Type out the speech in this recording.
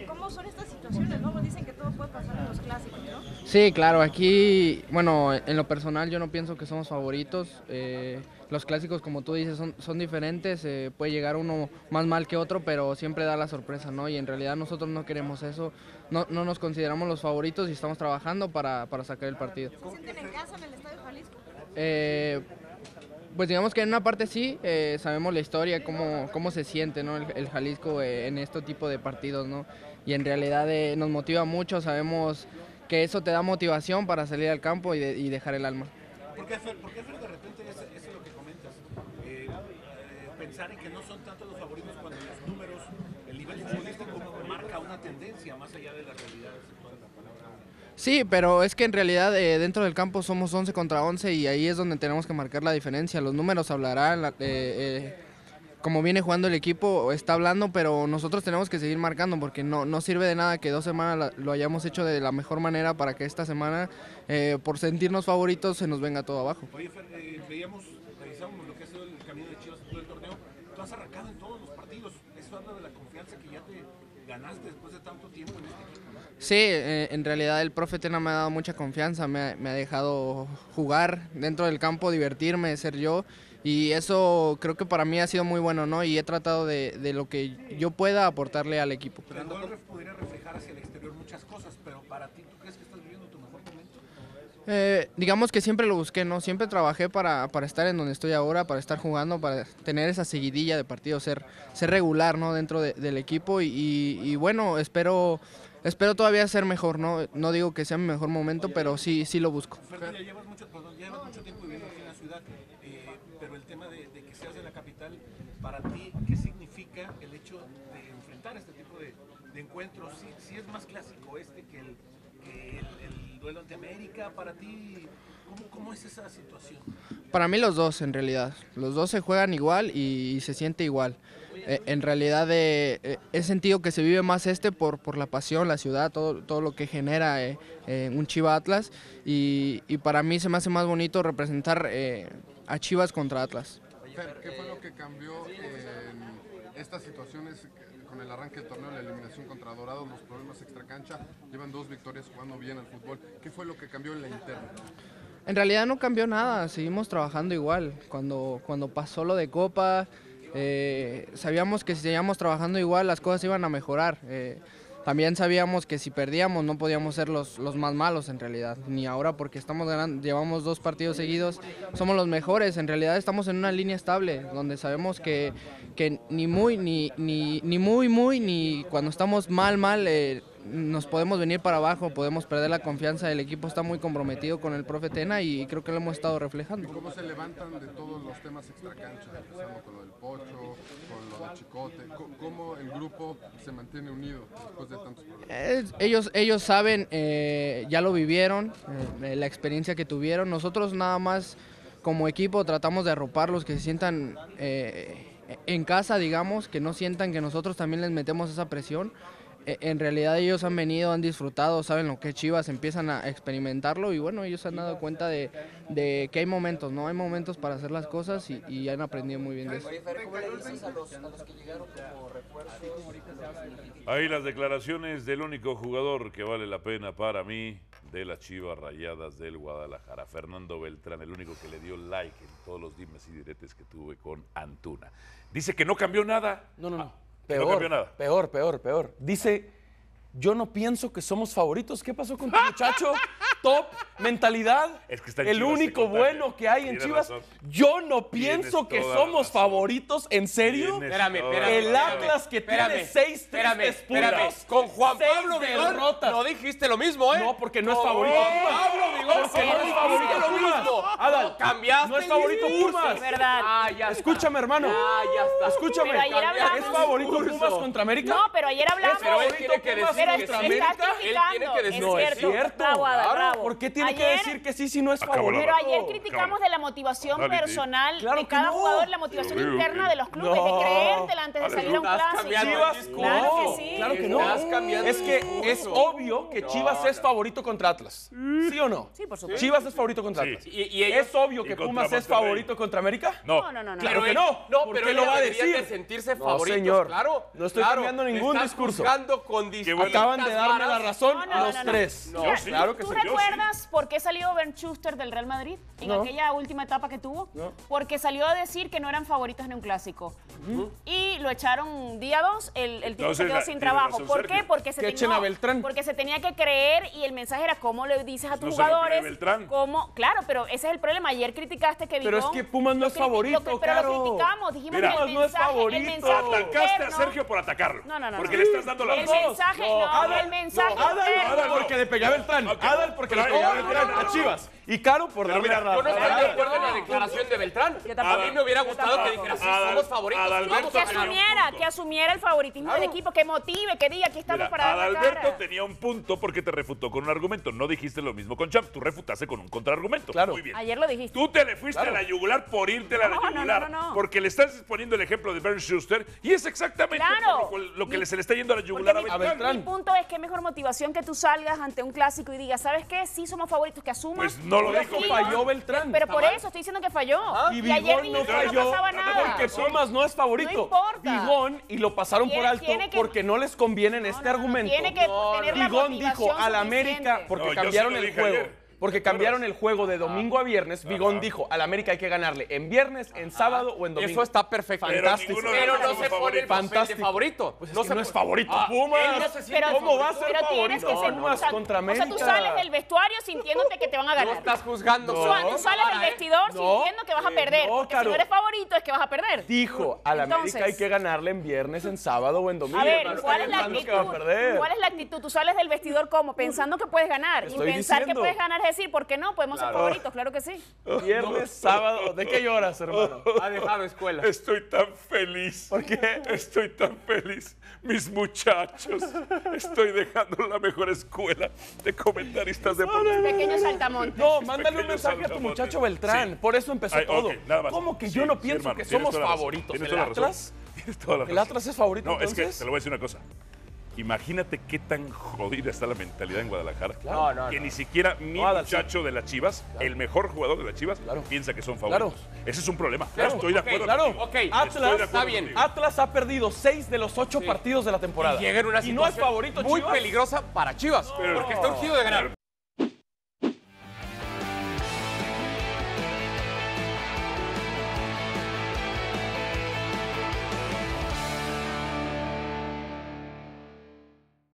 cómo son estas situaciones, ¿no? Dicen que todo puede pasar en los clásicos, ¿no? Sí, claro, aquí, bueno, en lo personal yo no pienso que somos favoritos. Los clásicos, como tú dices, son diferentes, puede llegar uno más mal que otro, pero siempre da la sorpresa, ¿no? Y en realidad nosotros no queremos eso, no nos consideramos los favoritos y estamos trabajando para sacar el partido. ¿Se sienten en casa en el Estadio Jalisco? Pues digamos que en una parte sí, sabemos la historia, cómo se siente, ¿no? el Jalisco en este tipo de partidos, ¿no? Y en realidad nos motiva mucho, sabemos que eso te da motivación para salir al campo y dejar el alma. ¿Por qué, Fer, de repente eso es lo que comentas? Pensar en que no son tanto los favoritos cuando los números, el nivel futbolístico marca una tendencia más allá de las realidades. Sí, pero es que en realidad dentro del campo somos 11 contra 11 y ahí es donde tenemos que marcar la diferencia. Los números hablarán, como viene jugando el equipo está hablando, pero nosotros tenemos que seguir marcando porque no sirve de nada que 2 semanas lo hayamos hecho de la mejor manera para que esta semana, por sentirnos favoritos, se nos venga todo abajo. Oye, Fer, revisamos lo que ha sido el camino de Chivas en todo el torneo. Tú has arrancado en todos los partidos. Eso habla de la confianza que ya te ganaste después de tanto tiempo en este equipo. Sí, en realidad el profe Tena me ha dado mucha confianza, me ha dejado jugar dentro del campo, divertirme, ser yo, y eso creo que para mí ha sido muy bueno, ¿no? Y he tratado de lo que yo pueda aportarle al equipo. Pero el gol podría reflejar hacia el exterior muchas cosas, pero para ti, ¿tú crees que estás viviendo tu mejor momento? Digamos que siempre lo busqué, ¿no? Siempre trabajé para estar en donde estoy ahora, para estar jugando, para tener esa seguidilla de partidos, ser regular, ¿no? Dentro del equipo y bueno, espero todavía ser mejor, ¿no? No digo que sea mi mejor momento, pero sí lo busco. Ya llevas mucho tiempo viviendo aquí en la ciudad, pero el tema de que seas de la capital, para ti, ¿qué significa el hecho de enfrentar este tipo de encuentros? Si es más clásico que el duelo ante América, para ti, ¿cómo es esa situación? Para mí los dos, en realidad. Los dos se juegan igual y se siente igual. En realidad he sentido que se vive más por la pasión, la ciudad, todo lo que genera un Chivas Atlas y para mí se me hace más bonito representar a Chivas contra Atlas. Fer, ¿qué fue lo que cambió en estas situaciones con el arranque del torneo, la eliminación contra Dorados, los problemas extracancha? Llevan 2 victorias jugando bien al fútbol. ¿Qué fue lo que cambió en la interna? En realidad no cambió nada, seguimos trabajando igual. Cuando pasó lo de Copa, sabíamos que si seguíamos trabajando igual las cosas iban a mejorar. También sabíamos que si perdíamos no podíamos ser los más malos en realidad, ni ahora porque estamos ganando, llevamos 2 partidos seguidos, somos los mejores, en realidad estamos en una línea estable, donde sabemos que ni muy, ni cuando estamos mal, nos podemos venir para abajo, podemos perder la confianza, el equipo está muy comprometido con el profe Tena y creo que lo hemos estado reflejando. ¿Y cómo se levantan de todos los temas extracancha, empezando con lo del Pocho, con lo de Chicote? ¿Cómo el grupo se mantiene unido después de tantos problemas? Ellos saben, ya lo vivieron, la experiencia que tuvieron, nosotros nada más como equipo tratamos de arroparlos, que se sientan en casa, digamos, que no sientan que nosotros también les metemos esa presión. En realidad ellos han venido, han disfrutado, saben lo que es Chivas, empiezan a experimentarlo y bueno, ellos se han dado cuenta de que hay momentos, ¿no? Hay momentos para hacer las cosas y han aprendido muy bien de eso. ¿Cómo le dices a los que llegaron como refuerzo? Ahí las declaraciones del único jugador que vale la pena para mí de las Chivas Rayadas del Guadalajara, Fernando Beltrán, el único que le dio like en todos los dimes y diretes que tuve con Antuna. Dice que no cambió nada. No. No cambió nada. Peor. Dice, yo no pienso que somos favoritos. ¿Qué pasó con tu muchacho? Top, mentalidad. Es que está en el Chivas, único bueno que hay en Chivas. Yo no pienso que somos favoritos. ¿En serio? Espérame. El Atlas que tiene 6 puntos. Con Juan Pablo Vigón no dijiste lo mismo, ¿eh? No, porque no es favorito. Pablo Vigón, porque no es favorito lo mismo. Adal, Cambiaste. no es favorito Pumas. Es verdad. Ya está. Escúchame, hermano. Ya está. Escúchame. Pero ayer hablamos. ¿Es favorito Pumas contra América? No, pero ayer hablamos. Pero él tiene que decir Pero que estás sí. Él tiene que decir No es cierto. cierto. Bravo, Adal, bravo. ¿Por qué tiene que Ayer- decir que sí si no es Acabó la favorito? Pero ayer criticamos de la motivación Dale, personal claro de que cada no. jugador, la motivación Sí, interna ok. de los clubes, No. de creértela antes de salir a un Estás clásico. cambiando Chivas, el Claro no. que sí. claro que no. Estás cambiando Es que el es discurso. obvio que Chivas es favorito contra Atlas. ¿Sí o no? Sí, por supuesto. Chivas es favorito contra Sí. Atlas. Y ellos- ¿Es obvio y que contra Pumas es Monterrey. favorito contra América? No. No. Claro que él- no. No, ¿Por pero qué lo va a deberían decir? de sentirse No, favoritos, señor. claro. No estoy claro. cambiando ningún Estás discurso. juzgando con bueno. Acaban de darme la varas. razón No, los tres. Yo sí. Claro que ¿Tú sí. recuerdas por qué salió Ben Schuster del Real Madrid en No. aquella última etapa que tuvo? No. Porque salió a decir que no eran favoritos en un clásico. Y lo echaron día 2, el tipo Entonces, se quedó sin tiene trabajo. razón ¿Por Sergio. qué? Porque Que echen a Beltrán. Porque se tenía que creer y el mensaje era cómo le dices a tus No se lo cree jugadores. Beltrán. Claro, pero ese es el problema. Ayer criticaste que Pero es Bigón- que Pumas no lo es criti- favorito, Pero Caro. lo criticamos, dijimos Mira, que Pumas no es favorito. el mensaje Atacaste a interno- Sergio por atacarlo. No. Porque le estás dando la El razón. mensaje, No, no, el mensaje Adal interno. porque le pegué a Beltrán. Ok. Adal porque le Pero pegué a no, Beltrán no, a no. Chivas. Y Caro por Pero darme mira, la Yo no razón. estoy de acuerdo en la declaración de Beltrán. Yo tampoco. A mí me hubiera gustado que tampoco. dijera, sí, somos favoritos. Adalberto vamos Que a ganar. asumiera el favoritismo del equipo, que motive, que diga, aquí estamos Mira, para dar la Adalberto cara. tenía un punto porque te refutó con un argumento. No dijiste lo mismo con Champ. Tú refutaste con un contraargumento. Claro. Muy bien. Ayer lo dijiste. Tú te le fuiste Claro. a la yugular por irte a la No, yugular. no. Porque le estás poniendo el ejemplo de Bernd Schuster y es exactamente Claro. lo que se le está yendo a la yugular a Porque Beltrán. mi punto es que mejor motivación que tú salgas ante un clásico y digas, ¿sabes qué? Sí somos favoritos, que asumas. Pues no lo Yo dijo, sí, falló Beltrán. Pero por mal. eso estoy diciendo que falló. Y Y ayer Bigón no dijiste que no falló pasaba nada. porque Pumas no es favorito. No importa. Bigón, y lo pasaron por Tiene- alto tiene que- porque no les conviene en este no, argumento. tiene que tener la Bigón motivación dijo al América, suficiente. porque No, yo cambiaron sí lo el dije juego. ayer. Porque cambiaron el juego de domingo a viernes. Bigón dijo, al América hay que ganarle en viernes, en sábado o en domingo. Eso está perfecto. Fantástico. ninguno de Pero los no dos se somos pone el papel de Fantástico. favorito. Pues es no que se no es pone- favorito Ah, Pumas. él no se siente ¿Cómo va a ser Pero tienes favorito que ser Pumas contra O sea, América? tú sales del vestuario sintiéndote que te van a No ganar. estás juzgando. Tú sales del vestidor No. sintiendo que vas a perder. No, Porque si Caro. no eres favorito es que vas a perder. Dijo, al Entonces- América hay que ganarle en viernes, en sábado o en domingo. A ver, No está ¿cuál es la pensando actitud? que va a perder. ¿Cuál es la actitud? Tú sales del vestidor como pensando que puedes ganar. Y Estoy pensar diciendo. que puedes ganar es decir, ¿por qué no? Podemos ser favoritos, claro que sí. Viernes, sábado. ¿De qué lloras, hermano? Ha dejado escuela. Estoy tan feliz. ¿Por qué? Estoy tan feliz. Mis muchachos. Estoy dejando la mejor escuela de comentaristas deportivos. Pequeño saltamonte. No, mándale un Pequeño mensaje a tu saltamonte. muchacho Beltrán. Sí. Por eso empezó Ay, todo. ok, nada más. ¿Cómo que Sí, yo no sí, pienso hermano, que tienes somos toda la razón. favoritos? Tienes ¿El toda la razón. Atlas? Tienes toda la ¿El razón. Atlas es favorito No, es que entonces? te lo voy a decir una cosa. Imagínate qué tan jodida está la mentalidad en Guadalajara. No. Que ni siquiera mi No, Adal, muchacho de las Chivas, el mejor jugador de las Chivas, piensa que son favoritos. Ese es un problema. Estoy de acuerdo. Claro, contigo. Ok, Atlas, Estoy de acuerdo está bien. contigo. Atlas ha perdido 6 de los 8 partidos de la temporada. Llega en una y no es situación favorito muy Chivas. peligrosa para Chivas. Porque está urgido de ganar.